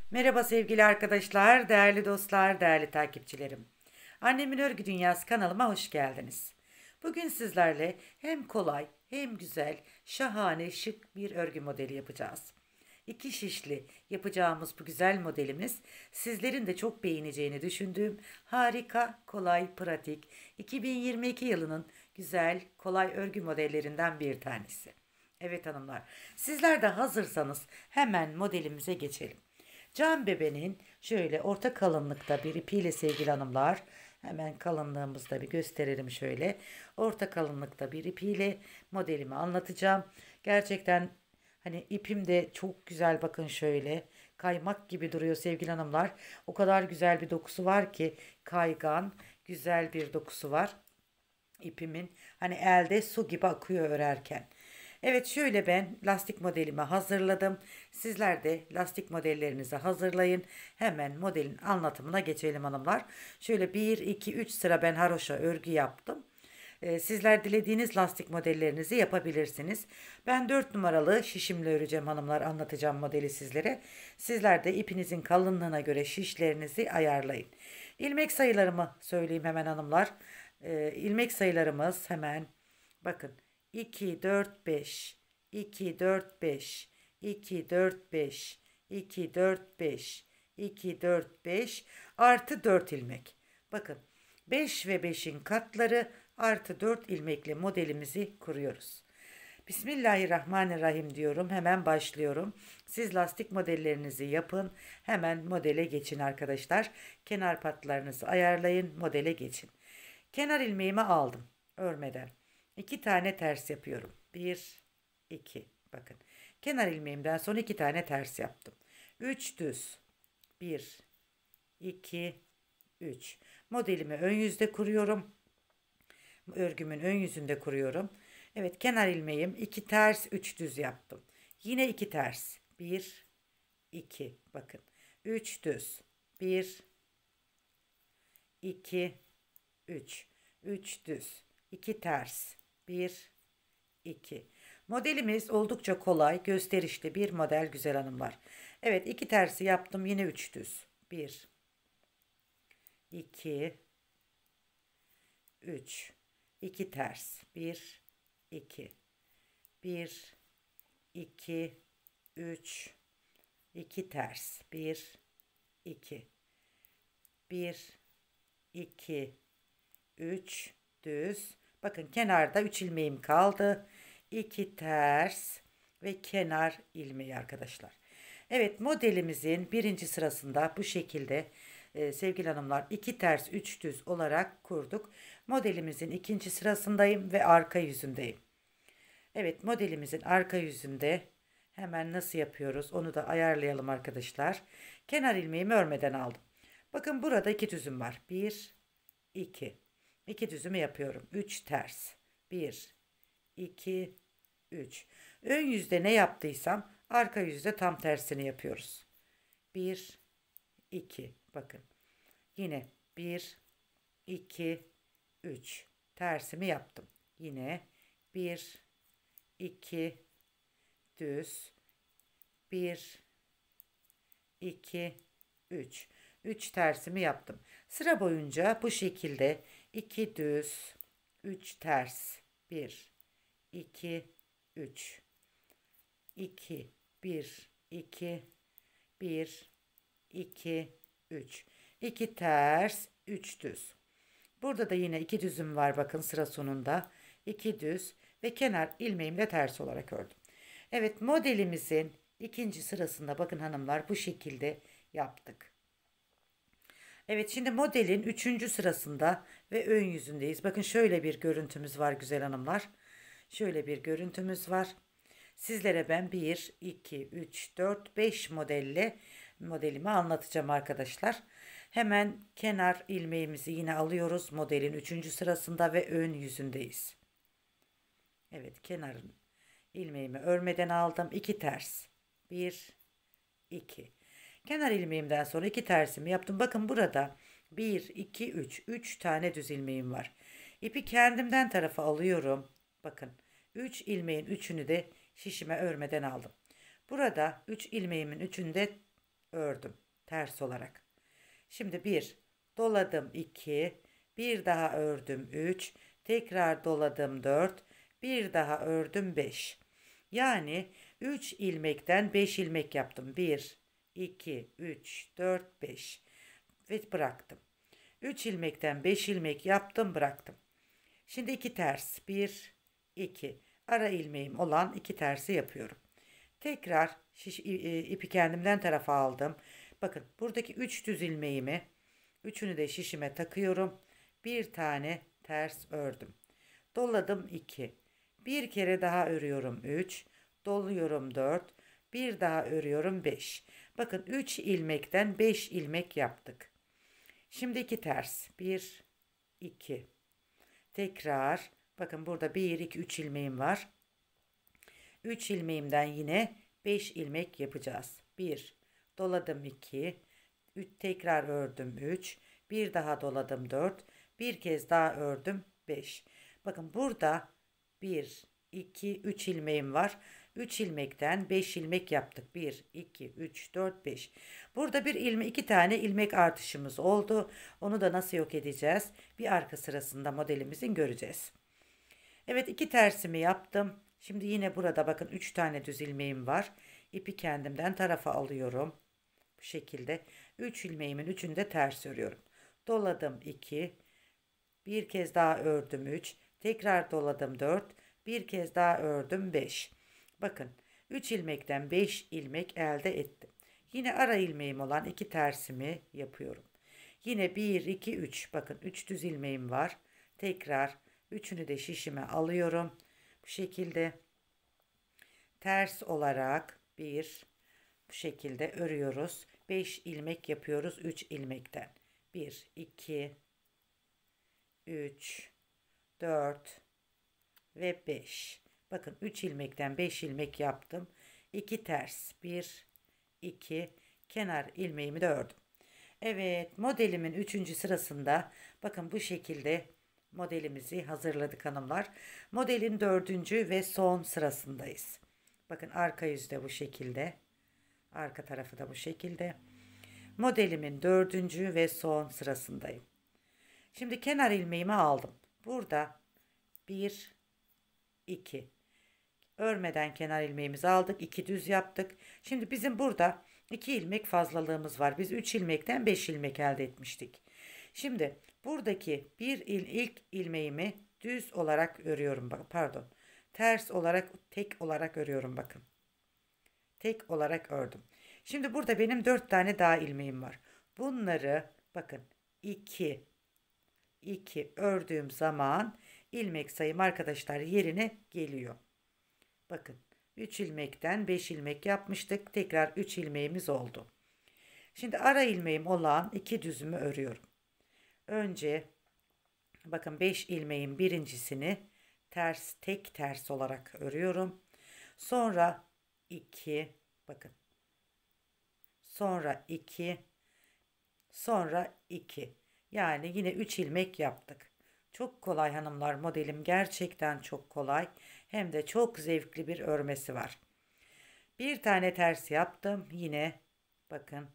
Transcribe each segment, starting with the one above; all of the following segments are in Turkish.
Merhaba sevgili arkadaşlar, değerli dostlar, değerli takipçilerim. Annemin Örgü Dünyası kanalıma hoş geldiniz. Bugün sizlerle hem kolay hem güzel, şahane, şık bir örgü modeli yapacağız. İki şişli yapacağımız bu güzel modelimiz sizlerin de çok beğeneceğini düşündüğüm harika, kolay, pratik 2022 yılının güzel, kolay örgü modellerinden bir tanesi. Evet hanımlar, sizler de hazırsanız hemen modelimize geçelim. Can bebenin şöyle orta kalınlıkta bir ipiyle sevgili hanımlar. Hemen kalınlığımızı da bir gösterelim şöyle. Orta kalınlıkta bir ipiyle modelimi anlatacağım. Gerçekten hani ipim de çok güzel, bakın şöyle. Kaymak gibi duruyor sevgili hanımlar. O kadar güzel bir dokusu var ki, kaygan, güzel bir dokusu var ipimin. Hani elde su gibi akıyor örerken. Evet, şöyle ben lastik modelimi hazırladım. Sizler de lastik modellerinizi hazırlayın. Hemen modelin anlatımına geçelim hanımlar. Şöyle bir 2 3 sıra ben haroşa örgü yaptım. Sizler dilediğiniz lastik modellerinizi yapabilirsiniz. Ben 4 numaralı şişimle öreceğim hanımlar, anlatacağım modeli sizlere. Sizler de ipinizin kalınlığına göre şişlerinizi ayarlayın. İlmek sayılarımı söyleyeyim hemen hanımlar. İlmek sayılarımız hemen bakın: 2 4 5, 2 4 5, 2 4 5, 2 4 5, 2 4 5 artı 4 ilmek. Bakın, 5 ve 5'in katları artı 4 ilmekle modelimizi kuruyoruz. Bismillahirrahmanirrahim diyorum. Hemen başlıyorum. Siz lastik modellerinizi yapın. Hemen modele geçin arkadaşlar. Kenar patlarınızı ayarlayın. Modele geçin. Kenar ilmeğimi aldım örmeden. 2 tane ters yapıyorum. Bir, 2. Bakın. Kenar ilmeğimden sonra 2 tane ters yaptım. 3 düz. Bir, 2, 3. Modelimi ön yüzde kuruyorum. Örgümün ön yüzünde kuruyorum. Evet, kenar ilmeğim 2 ters 3 düz yaptım. Yine 2 ters. Bir, 2. Bakın. 3 düz. Bir, 2, 3. 3 düz. 2 ters. Bir, 2. Modelimiz oldukça kolay, gösterişli bir model güzel hanımlar. Evet, 2 tersi yaptım. Yine 3 düz. Bir, 2, 3. 2 ters. Bir, 2. Bir, 2, 3. 2 ters. Bir, 2. Bir, 2, 3 düz. Bakın, kenarda 3 ilmeğim kaldı. 2 ters ve kenar ilmeği arkadaşlar. Evet, modelimizin birinci sırasında bu şekilde sevgili hanımlar 2 ters 3 düz olarak kurduk. Modelimizin ikinci sırasındayım ve arka yüzündeyim. Evet, modelimizin arka yüzünde hemen nasıl yapıyoruz onu da ayarlayalım arkadaşlar. Kenar ilmeğimi örmeden aldım. Bakın, burada 2 düzüm var. Bir, 2. 2 düzümü yapıyorum. 3 ters. Bir, 2, 3. Ön yüzde ne yaptıysam arka yüzde tam tersini yapıyoruz. Bir, 2. Bakın. Yine bir, 2, 3. Tersimi yaptım. Yine bir, 2, düz. Bir, 2, 3. 3 tersimi yaptım. Sıra boyunca bu şekilde 2 düz, 3 ters, 1, 2, 3, 2, 1, 2, 1, 2, 3. 2 ters, 3 düz. Burada da yine 2 düzüm var, bakın sıra sonunda. 2 düz ve kenar ilmeğimle ters olarak ördüm. Evet, modelimizin ikinci sırasında bakın hanımlar bu şekilde yaptık. Evet, şimdi modelin üçüncü sırasında ve ön yüzündeyiz. Bakın, şöyle bir görüntümüz var güzel hanımlar. Şöyle bir görüntümüz var. Sizlere ben bir 2 3 4 5 modelle modelimi anlatacağım arkadaşlar. Hemen kenar ilmeğimizi yine alıyoruz. Modelin üçüncü sırasında ve ön yüzündeyiz. Evet, kenarın ilmeğimi örmeden aldım. 2 ters. Bir, 2. Kenar ilmeğimden sonra 2 tersimi yaptım. Bakın, burada bir 2 3 3 tane düz ilmeğim var. İpi kendimden tarafa alıyorum. Bakın, 3 ilmeğin üçünü de şişime örmeden aldım. Burada 3 ilmeğimin üçünü de ördüm ters olarak. Şimdi bir doladım 2, bir daha ördüm 3, tekrar doladım 4, bir daha ördüm 5. Yani 3 ilmekten 5 ilmek yaptım. 1, 2, 3, 4, 5 ve bıraktım. 3 ilmekten 5 ilmek yaptım, bıraktım. Şimdi 2 ters. 1, 2. Ara ilmeğim olan 2 tersi yapıyorum. Tekrar ipi kendimden tarafa aldım. Bakın buradaki 3 düz ilmeğimi, üçünü de şişime takıyorum. Bir tane ters ördüm. Doladım 2. Bir kere daha örüyorum 3. Doluyorum 4. Bir daha örüyorum 5. Bakın 3 ilmekten 5 ilmek yaptık. Şimdi 2 ters. 1, 2. Tekrar bakın burada 1, 2, 3 ilmeğim var. 3 ilmeğimden yine 5 ilmek yapacağız. 1 doladım 2, 3 tekrar ördüm 3, bir daha doladım 4, bir kez daha ördüm 5. Bakın burada 1, 2, 3 ilmeğim var. 3 ilmekten 5 ilmek yaptık. 1, 2, 3, 4, 5. Burada bir ilmek, 2 tane ilmek artışımız oldu. Onu da nasıl yok edeceğiz? Bir arka sırasında modelimizin göreceğiz. Evet, 2 tersimi yaptım. Şimdi yine burada bakın 3 tane düz ilmeğim var. İpi kendimden tarafa alıyorum. Bu şekilde 3 ilmeğimin üçünü de ters örüyorum. Doladım 2. Bir kez daha ördüm 3. Tekrar doladım 4. Bir kez daha ördüm 5. Bakın 3 ilmekten 5 ilmek elde ettim. Yine ara ilmeğim olan 2 tersimi yapıyorum. Yine 1, 2, 3. Bakın 3 düz ilmeğim var. Tekrar üçünü de şişime alıyorum. Bu şekilde ters olarak bu şekilde örüyoruz. 5 ilmek yapıyoruz 3 ilmekten. 1, 2, 3, 4 ve 5. Bakın 3 ilmekten 5 ilmek yaptım. 2 ters. 1, 2, kenar ilmeğimi de ördüm. Evet, modelimin 3. sırasında bakın bu şekilde modelimizi hazırladık hanımlar. Modelin 4. ve son sırasındayız. Bakın arka yüzde bu şekilde. Arka tarafı da bu şekilde. Modelimin 4. ve son sırasındayım. Şimdi kenar ilmeğimi aldım. Burada 1, 2. Örmeden kenar ilmeğimizi aldık. 2 düz yaptık. Şimdi bizim burada 2 ilmek fazlalığımız var. Biz 3 ilmekten 5 ilmek elde etmiştik. Şimdi buradaki ilk ilmeğimi düz olarak örüyorum. Pardon. Ters olarak tek olarak örüyorum bakın. Tek olarak ördüm. Şimdi burada benim 4 tane daha ilmeğim var. Bunları bakın 2 ördüğüm zaman ilmek sayım arkadaşlar yerine geliyor. Bakın 3 ilmekten 5 ilmek yapmıştık. Tekrar 3 ilmeğimiz oldu. Şimdi ara ilmeğim olan 2 düzümü örüyorum. Önce bakın 5 ilmeğin birincisini tek ters olarak örüyorum. Sonra 2 bakın. Sonra 2 sonra 2. Yani yine 3 ilmek yaptık. Çok kolay hanımlar, modelim gerçekten çok kolay. Hem de çok zevkli bir örmesi var. Bir tane ters yaptım. Yine bakın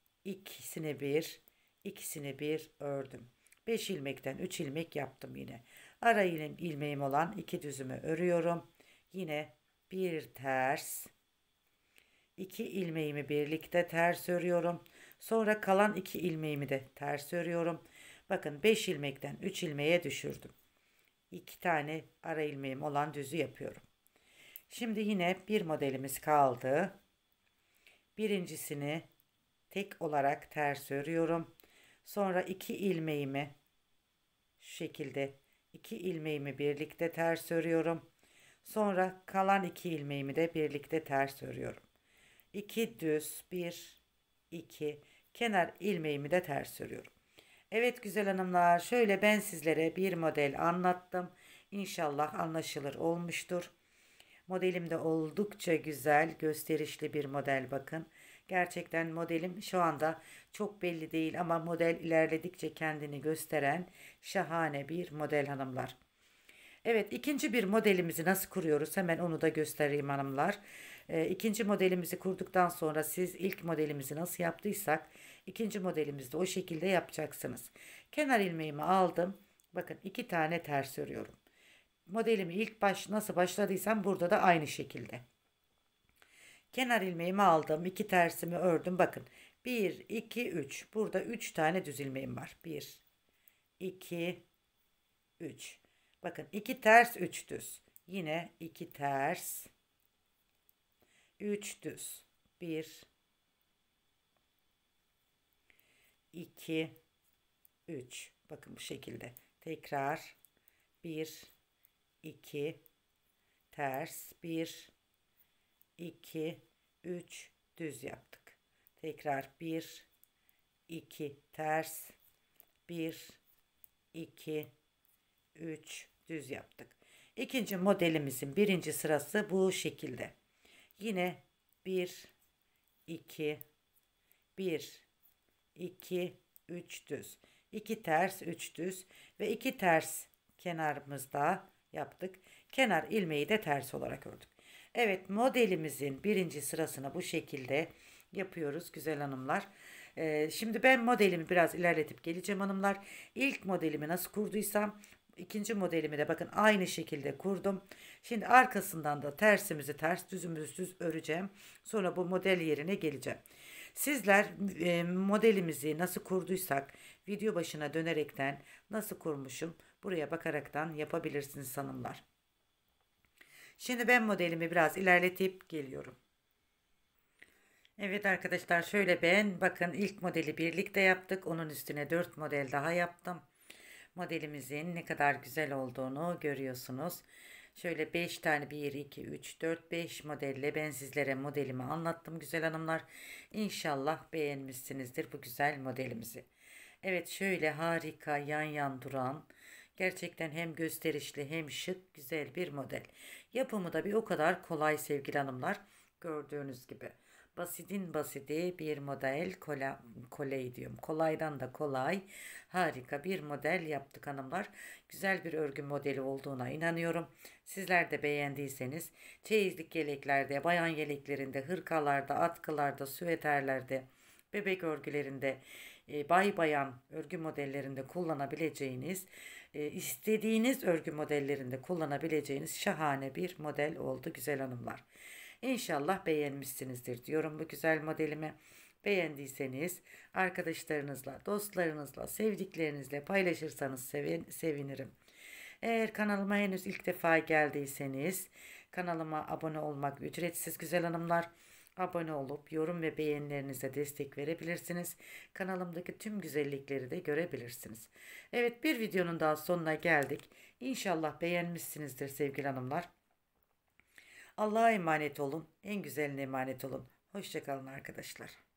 ikisini bir ördüm. 5 ilmekten 3 ilmek yaptım yine. Ara ilmeğim olan 2 düzümü örüyorum. Yine bir ters. 2 ilmeğimi birlikte ters örüyorum. Sonra kalan 2 ilmeğimi de ters örüyorum. Bakın 5 ilmekten 3 ilmeğe düşürdüm. 2 tane ara ilmeğim olan düzü yapıyorum. Şimdi yine bir modelimiz kaldı. Birincisini tek olarak ters örüyorum. Sonra 2 ilmeğimi şu şekilde 2 ilmeğimi birlikte ters örüyorum. Sonra kalan 2 ilmeğimi de birlikte ters örüyorum. 2 düz 1 2 kenar ilmeğimi de ters örüyorum. Evet güzel hanımlar, şöyle ben sizlere bir model anlattım. İnşallah anlaşılır olmuştur. Modelim de oldukça güzel, gösterişli bir model bakın. Gerçekten modelim şu anda çok belli değil ama model ilerledikçe kendini gösteren şahane bir model hanımlar. Evet, ikinci bir modelimizi nasıl kuruyoruz hemen onu da göstereyim hanımlar. İkinci modelimizi kurduktan sonra siz ilk modelimizi nasıl yaptıysak ikinci modelimizde o şekilde yapacaksınız. Kenar ilmeğimi aldım. Bakın 2 tane ters örüyorum. Modelimi ilk nasıl başladıysam burada da aynı şekilde. Kenar ilmeğimi aldım. 2 tersimi ördüm. Bakın 1, 2, 3. Burada 3 tane düz ilmeğim var. 1, 2, 3. Bakın 2 ters 3 düz. Yine 2 ters 3 düz. 1, 2, 3. Bakın bu şekilde. Tekrar 1, 2 ters 1, 2, 3 düz yaptık. Tekrar 1, 2 ters 1, 2, 3 düz yaptık. İkinci modelimizin birinci sırası bu şekilde. Yine 1, 2, 1, 2, 3 düz. 2 ters 3 düz ve 2 ters kenarımızda yaptık. Kenar ilmeği de ters olarak ördük. Evet, modelimizin birinci sırasını bu şekilde yapıyoruz güzel hanımlar. Şimdi ben modelimi biraz ilerletip geleceğim hanımlar. İlk modelimi nasıl kurduysam ikinci modelimi de bakın aynı şekilde kurdum. Şimdi arkasından da tersimizi ters düzümüzü düz öreceğim. Sonra bu model yerine geleceğim. Sizler modelimizi nasıl kurduysak video başına dönerekten nasıl kurmuşum buraya bakaraktan yapabilirsiniz hanımlar. Şimdi ben modelimi biraz ilerletip geliyorum. Evet arkadaşlar, şöyle ben bakın ilk modeli birlikte yaptık. Onun üstüne 4 model daha yaptım. Modelimizin ne kadar güzel olduğunu görüyorsunuz. Şöyle 5 tane 1, 2, 3, 4, 5 modelle ben sizlere modelimi anlattım güzel hanımlar. İnşallah beğenmişsinizdir bu güzel modelimizi. Evet, şöyle harika yan yan duran, gerçekten hem gösterişli hem şık güzel bir model. Yapımı da bir o kadar kolay sevgili hanımlar. Gördüğünüz gibi. Basitin basiti bir model, kolay diyorum. Kolaydan da kolay. Harika bir model yaptık hanımlar. Güzel bir örgü modeli olduğuna inanıyorum. Sizler de beğendiyseniz çeyizlik yeleklerde, bayan yeleklerinde, hırkalarda, atkılarda, süveterlerde, bebek örgülerinde, bay bayan örgü modellerinde kullanabileceğiniz, istediğiniz örgü modellerinde kullanabileceğiniz şahane bir model oldu güzel hanımlar. İnşallah beğenmişsinizdir diyorum bu güzel modelimi. Beğendiyseniz arkadaşlarınızla, dostlarınızla, sevdiklerinizle paylaşırsanız sevinirim. Eğer kanalıma henüz ilk defa geldiyseniz kanalıma abone olmak ücretsiz güzel hanımlar. Abone olup yorum ve beğenilerinize destek verebilirsiniz. Kanalımdaki tüm güzellikleri de görebilirsiniz. Evet, bir videonun daha sonuna geldik. İnşallah beğenmişsinizdir sevgili hanımlar. Allah'a emanet olun. En güzeline emanet olun. Hoşça kalın arkadaşlar.